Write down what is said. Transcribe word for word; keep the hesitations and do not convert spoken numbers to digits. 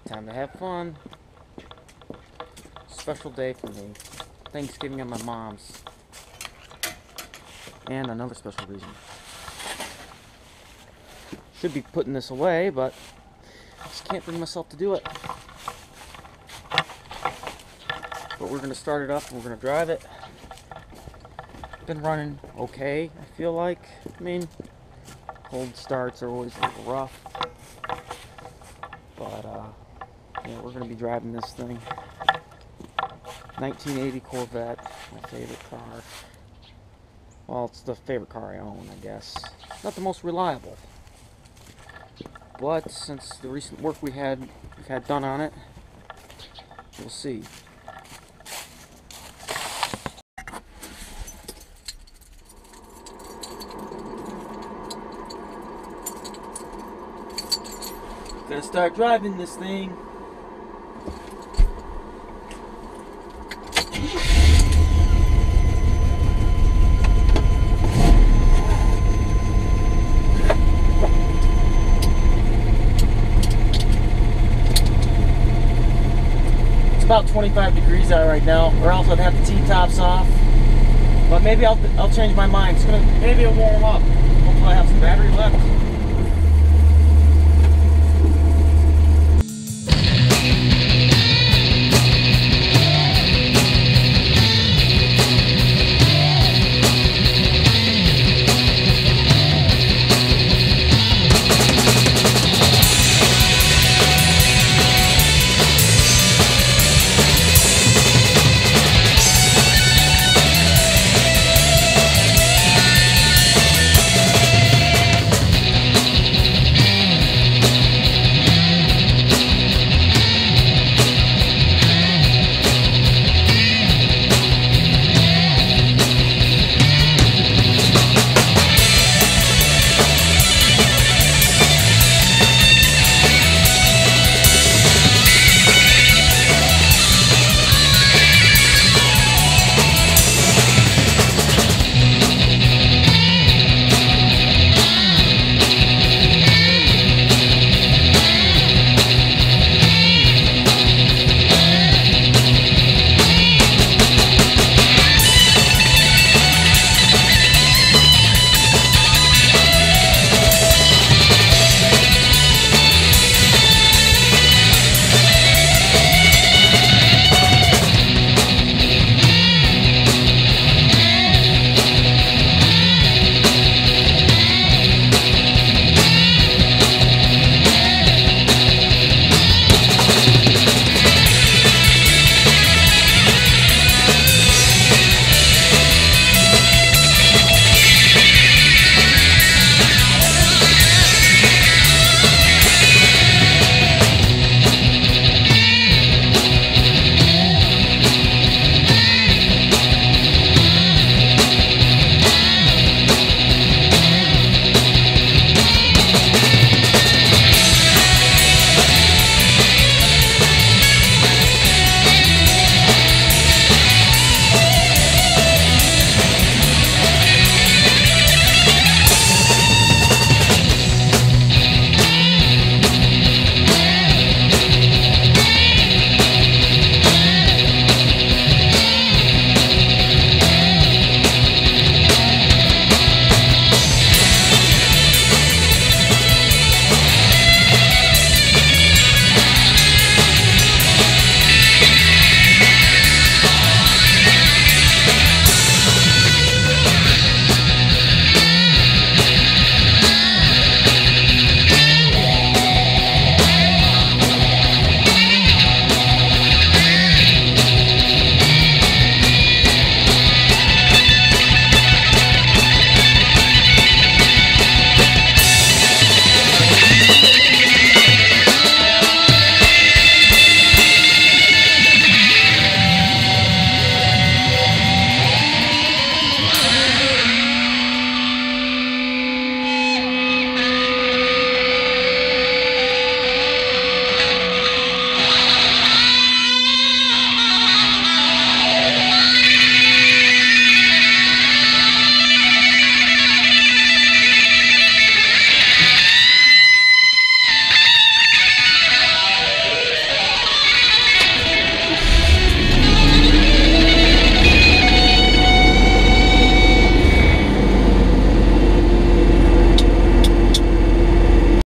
time to have fun. Special day for me. Thanksgiving at my mom's. And another special reason. Should be putting this away, but I just can't bring myself to do it. But we're going to start it up and we're going to drive it. Been running okay, I feel like. I mean, cold starts are always a little rough. But, uh, yeah, we're going to be driving this thing. nineteen eighty Corvette, my favorite car. Well, it's the favorite car I own, I guess. Not the most reliable. But since the recent work we had we've had done on it, we'll see. Gonna start driving this thing. About twenty-five degrees out right now, or else I'd have the T-tops off. But maybe I'll I'll change my mind. It's gonna maybe it'll warm up. Hopefully I have some battery left.